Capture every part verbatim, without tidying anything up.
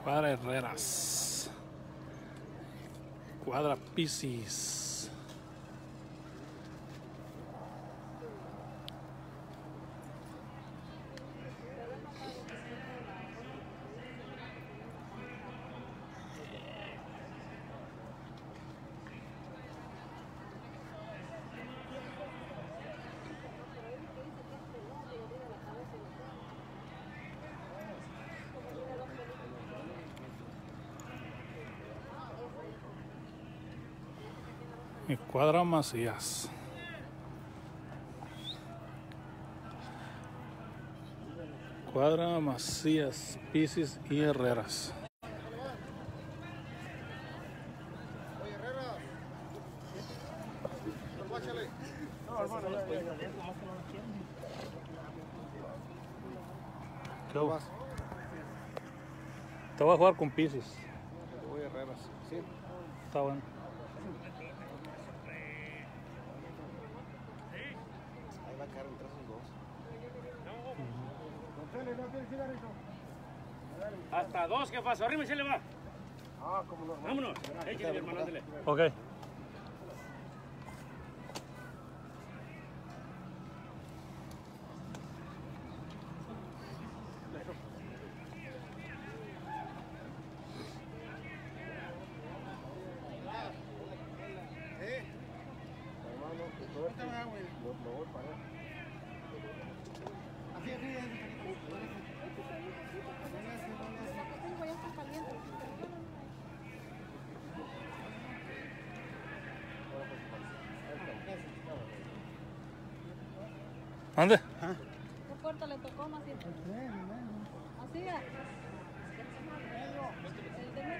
Cuadra Herreras. Cuadra Piscis. Y Cuadra Macías. Cuadra Macías, Piscis y Herreras. Oye, Herreras. Guáchale. No, hermano, ya, ya, ya. ¿Qué vas? Te voy a jugar con Piscis. Voy a Herreras. Sí. Está bueno. Ahí va a quedar entre esos dos. Hasta dos, ¿qué pasa? Arriba y se le va. Ah, como no. Vámonos. Échale, mi hermano, ándale. Ok. ¿Dónde? ¿Qué puerta le tocó más bien? Así es. El de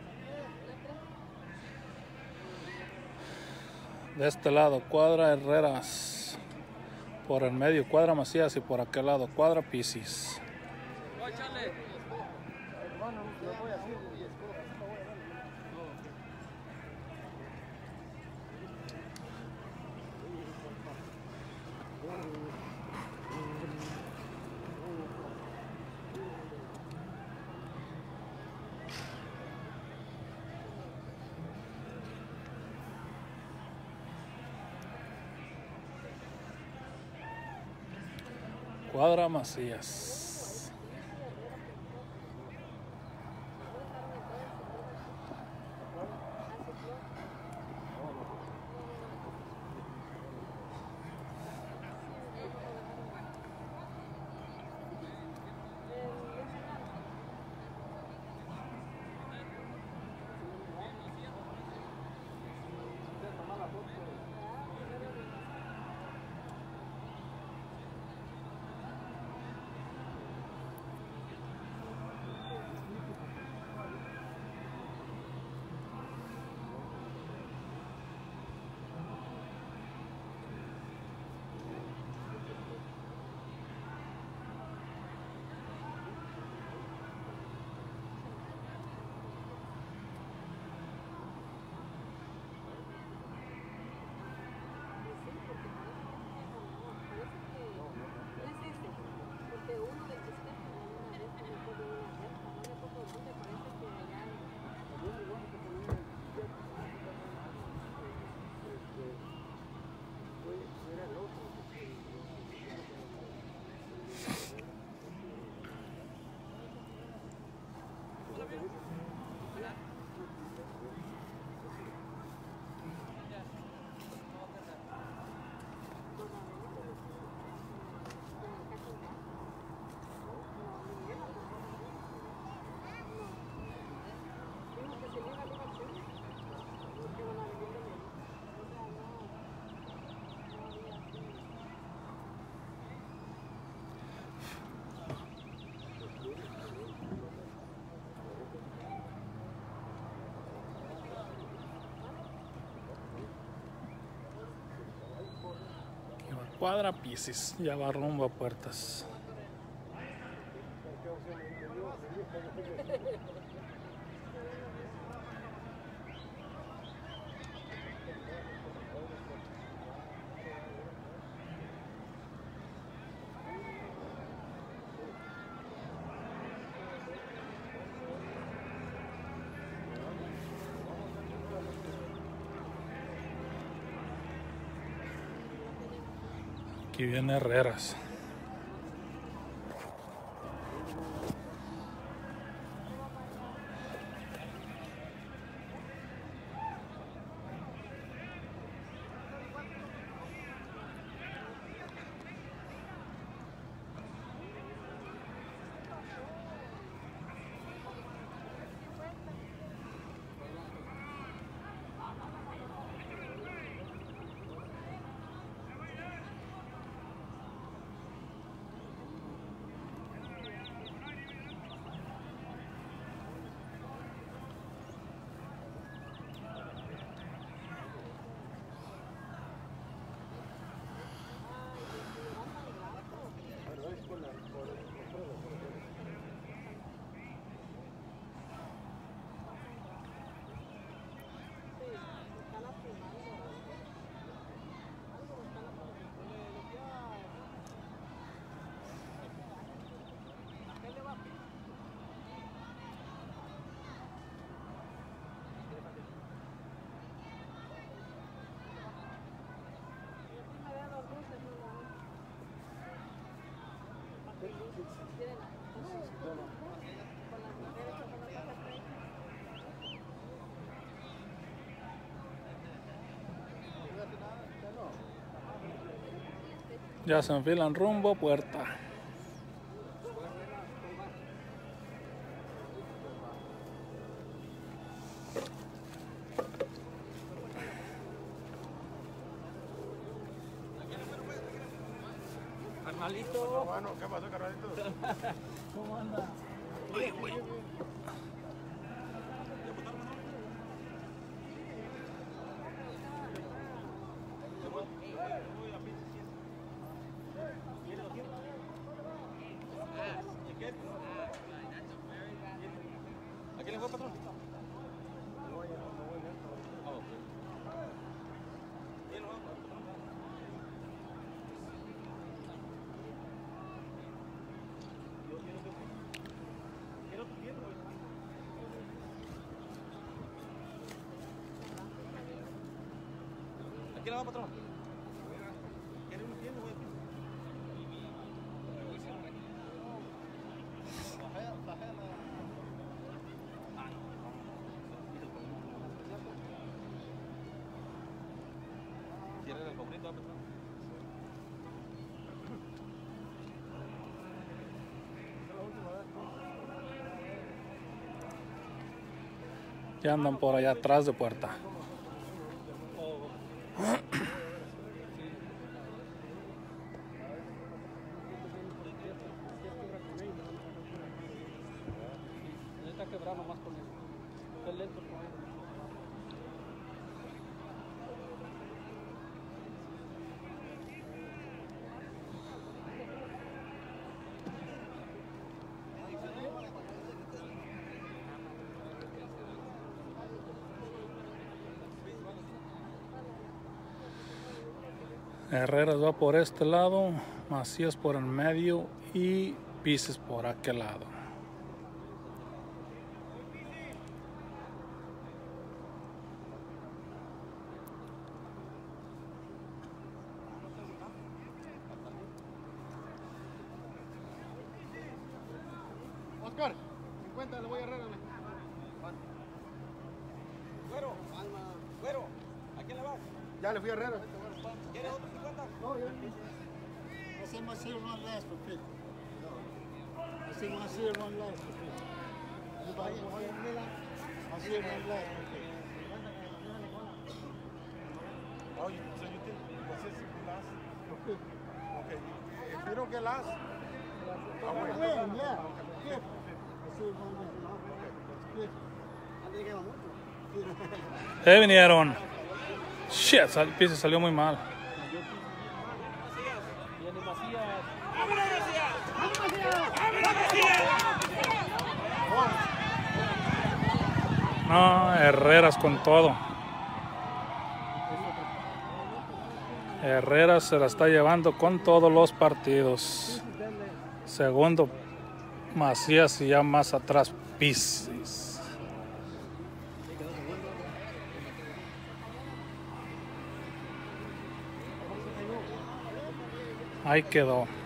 De este lado, Cuadra Herreras. Por el medio, Cuadra Macías. Y por aquel lado, Cuadra Piscis. Cuadra Macías. Cuadra Piscis, ya va rumbo a puertas. Aquí viene Herreras. Ya se enfilan rumbo a puerta. Carnalito. Bueno, ¿qué pasó, carnalito? ¿Cómo anda? Uy, uy. ¿A quién le fue, patrón? ¿A quién le va, patrón? ¿Quiere un tiempo, güey? ¿Cierra el favorito, patrón? Ya andan por allá atrás de puerta. Está quebrado nomás con él. Está lento con él. Herreras va por este lado, Macías por el medio y Pises por aquel lado. Oscar, cincuenta, le voy a Herrera. Güero, güero, ¿a quién le vas? Ya le fui a Herrera. ¿Quieres otro cincuenta? No, ya. I said my serial run last for fifty. I said my serial run last for fifty. Anybody want it? My serial run last for fifty. Oh, you, so you think was this last? For fifty. Okay. If you don't get last, I'll wait. Win, yeah. fifty. My serial run last fifty. Eh, vinieron. Shit, sal, Pises salió muy mal. Viene Macías. No, Herreras con todo. Herreras se la está llevando con todos los partidos. Segundo, Macías y ya más atrás, Pises. Ahí quedó.